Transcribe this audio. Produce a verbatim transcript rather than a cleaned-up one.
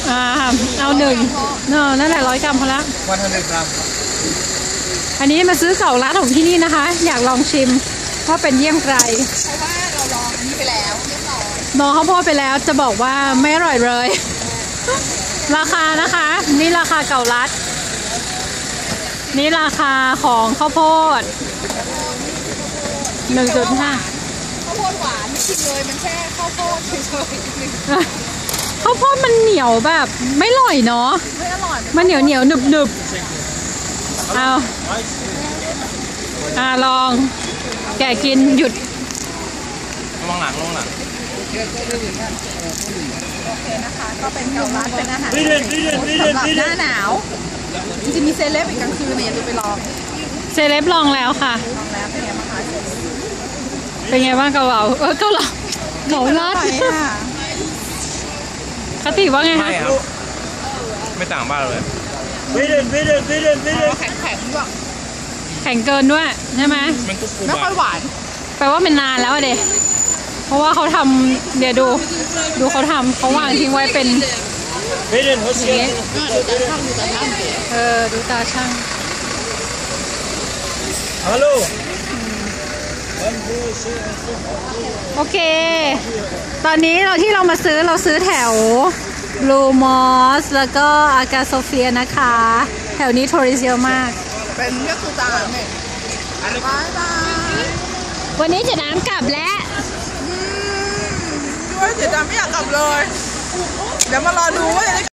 อ่าเอาหนึ่งเนอะนั่นแหละร้อยกรัมพอละวันละหนึ่งกรัมอันนี้มาซื้อเก่าร้านของที่นี่นะคะอยากลองชิมว่าเป็นเยี่ยงไรเพราะว่าเราลองอันนี้ไปแล้วเรียบร้อยลองข้าวโพดไปแล้วจะบอกว่าไม่อร่อยเลยราคานะคะนี่ราคาเก่ารัดนี่ราคาของข้าวโพดหนึ่งจุดห้าข้าวโพดหวานไม่จริงเลยมันแค่ข้าวโพดเฉยๆข้าวโพดมันเหนียวแบบไม่อร่อยเนาะไม่อร่อยมันเหนียวเหนียวหนึบหนึบเอาอ่าลองแกะกินหยุดลงหลังลงหลังโอเคนะคะก็เป็นเกาลัดเป็นอาหารสำหรับหน้าหนาวจริงๆมีเซเลบอีกกลางคืนเนี่ยอย่าลืมไปลองเซเลบลองแล้วค่ะลองแล้วเป็นไงบ้างคะเป็นไงบ้างเกาเหลาเออเกาเหลาเกาลัดคติว่าไงคะไม่ต่างบ้านเลยไม่เดินไม่เดินไม่เดินไม่เดินแข็งแข็งด้วยแข็งเกินด้วยใช่ไหมไม่ค่อยหวานแปลว่าเป็นนานแล้วเด็เพราะว่าเขาทำเดี๋ยวดูดูเขาทำเขาวางทิ้งไว้เป็นอย่างนี้เออดูตาช่างฮัลโหลโอเคตอนนี้เราที่เรามาซื้อเราซื้อแถวบลูมอสแล้วก็อากาโซเฟียนะคะแถวนี้ทัวริสต์เยอะมากเป็นเรื่องสุดาเนี่ยบายบายวันนี้จะน้ำกลับแล้วด้วยเสียดายไม่อยากกลับเลยเดี๋ยวมารอดูว่าจะได้